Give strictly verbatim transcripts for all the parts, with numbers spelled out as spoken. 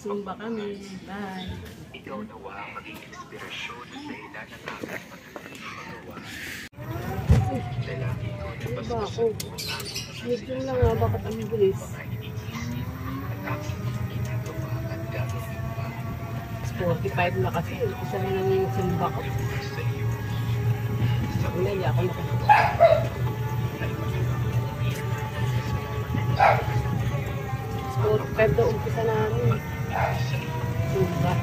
Zumba kami. Bye. Ikaw nawa maging inspirasyon at dahilan ng aking pagkakagawa. Lalaki ko na basbasan mo ang aking medyo lang nga, bakit ang bilis? mga iniisip at aking ginagawa at gagawin pa. forty-five na kasi. Isa na lang yung Zumba ko. Sa iyo. Sa Wala, di ako nakasuka. forty-five daw umpisa namin. Zumba.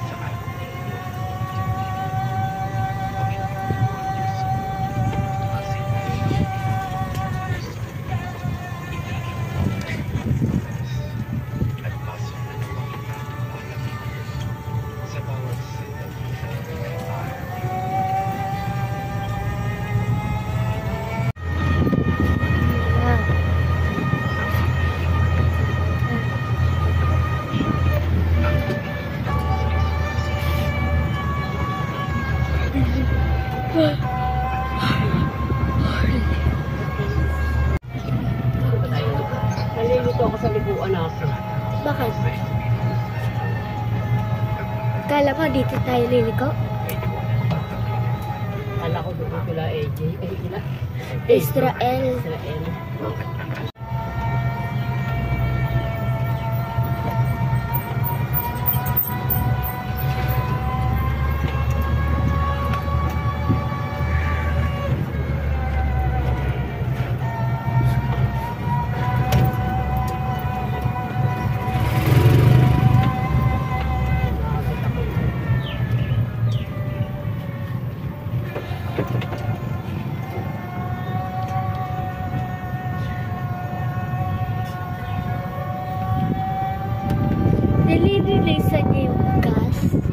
Nalilito ako sa likuan ako. Bakit? Kala ko dito tayo liliko? Kala ko doon sila A J. Ay, sila. Israel. Israel. Nililisan niya yung gas.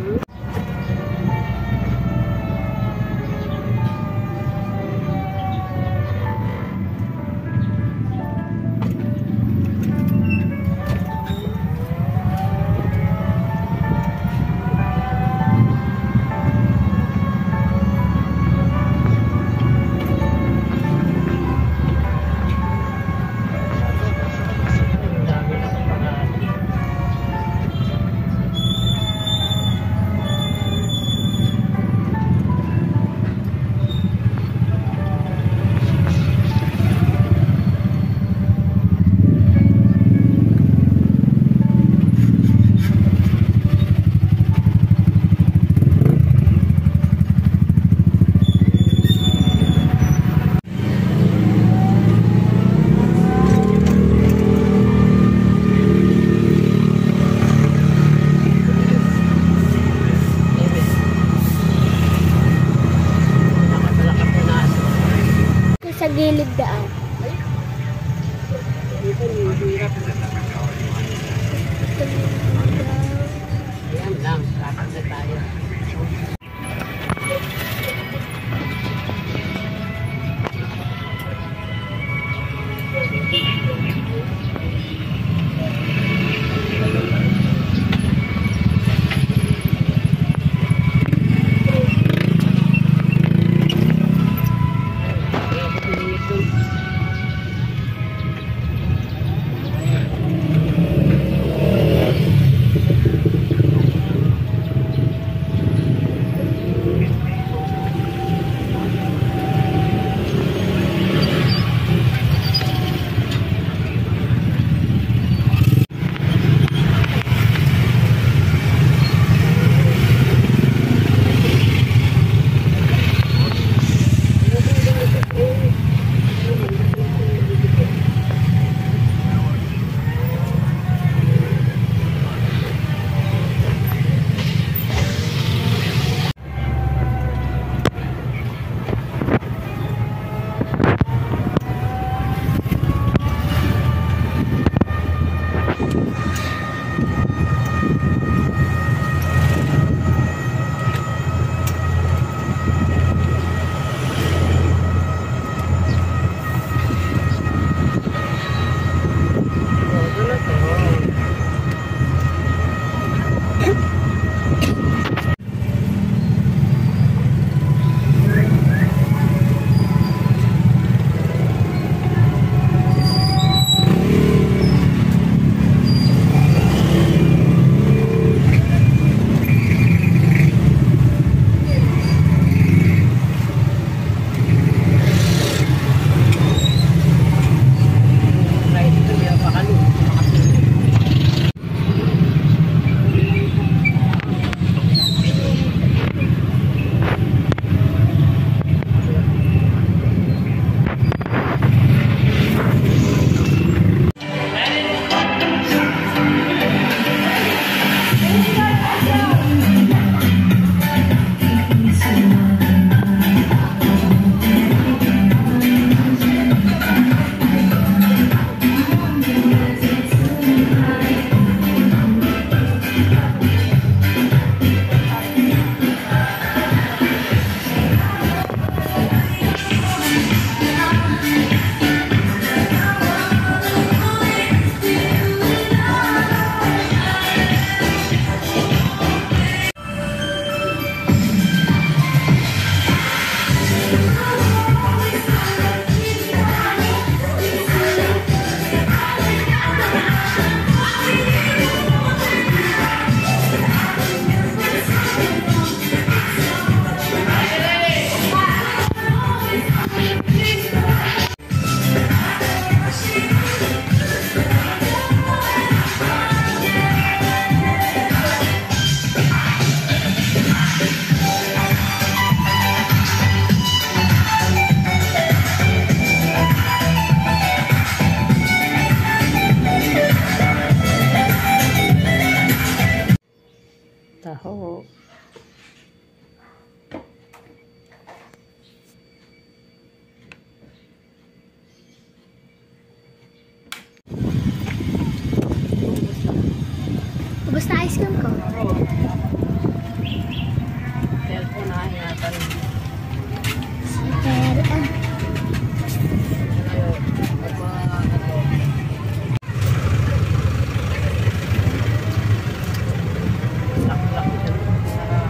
Sa gilid daan. Dito, hirap. Ayan lang, lakad na tayo. Ubus na ice cream ko. Oo. Cellphone na ingatan. Pero, ah, Ayun. Aba, ano. Lak-lak dyan. Ah.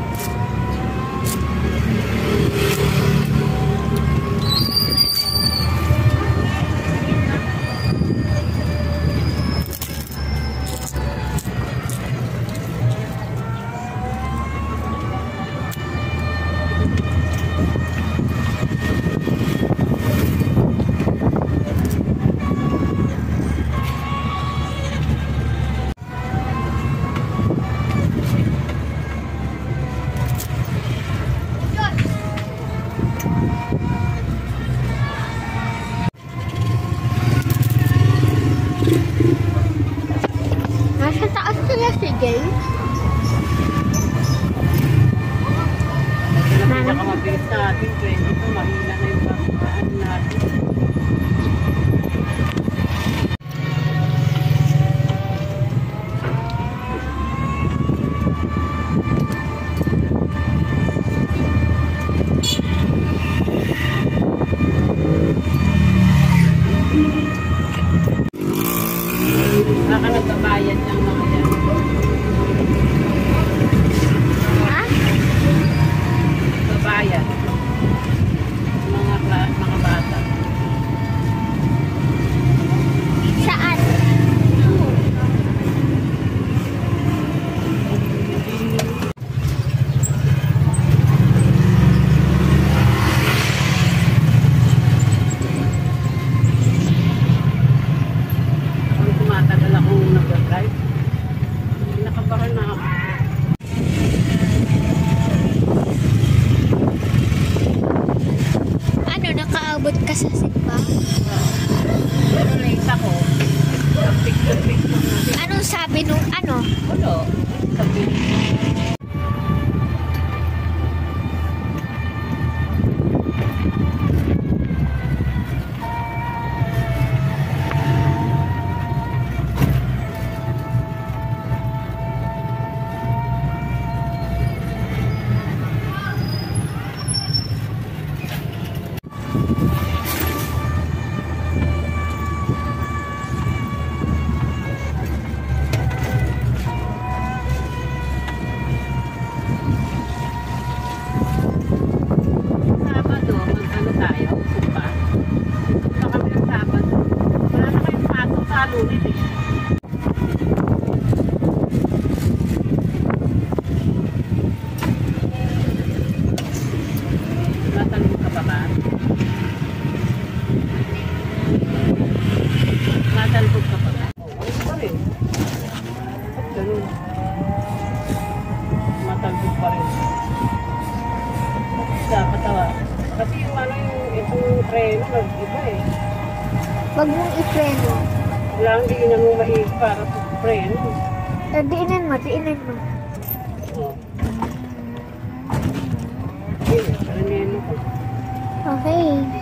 nasa taas sila si Jay. Pinakamabilis natin, twenty to, mahina na yung pagkaan natin. Baka nagbabayad ng mga yan. Ha? Nagbabayad. Mga, kla- mga bata. Saan? Kung tumatagal akong nag-drive, nakabahan na ako. Ano, nakaabot ka sa Zumba? Pero late ako. Picture-picture natin. Anong sabi nung ano? Ano? Sabi. Sabado, mag-ano tayo? Zumba? Wala kami ng Sabado. Wala na kayong pasok sa Lunes eh. Matalong ka pa ba? Matalong ka pa ba? Oo, ano pa rin. Ba't ganun? Matalong pa rin. Dapat tawa. Kasi yung ano yung itong preno, nag-iba eh. Wag mong i-preno. Wala hindi na mo maig para sa preno. Eh, diinan mo, diinan mo. Oh. Yun, preno ko. Okay.